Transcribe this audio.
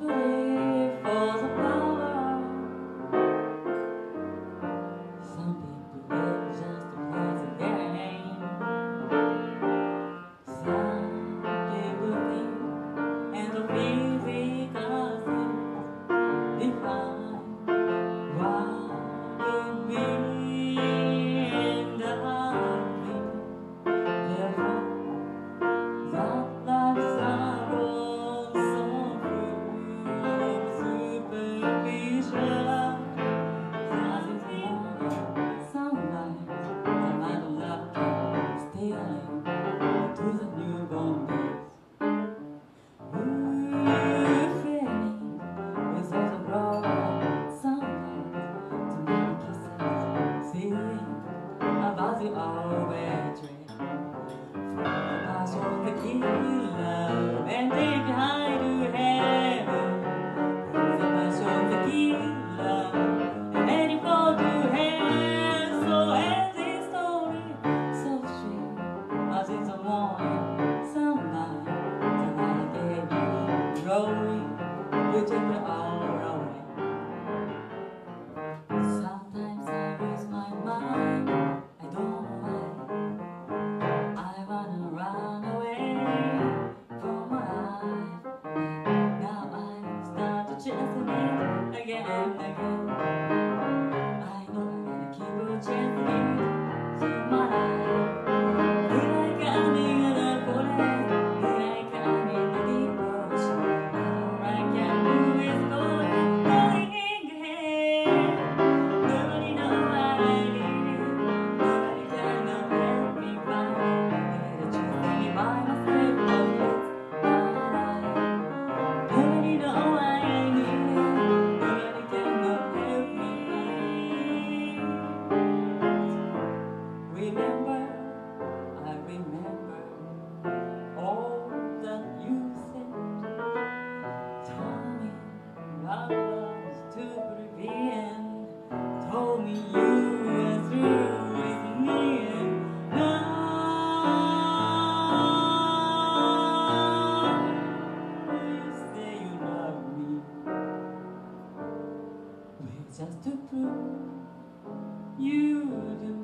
pray for the power. Some people live just to play the game. Some people think, and the physical things define what it means. The dream, therefore, that life's a road so full of superficial. As it's morning sunlight, the light of love can stealing to the newborn days. Feeling with all the broad sunlight to make kisses, seeing about the old tree. Passion the killer and take behind to heaven. The passion the killer and ready for to hell. So ends this story, so sweet as it's a morning sunlight. The light gave you growing, you took it all away. Sometimes I lose my mind, I don't know why. I wanna run away from my life. Now I start to chasing it again and again. I know I'm gonna keep on chasing it through my life. Feel like I'm in the forest, feel like I'm in the deep ocean. All I can do is go falling ahead. Nobody knows I need it. Nobody can help me find it. I gotta choose me by myself, 'cause it's my life. Nobody knows I need it. Nobody can help me find it. Remember, I remember all that you said. Told me what was to prevent. Told me you were through with me, and now you say you love me. Well, just to prove you do.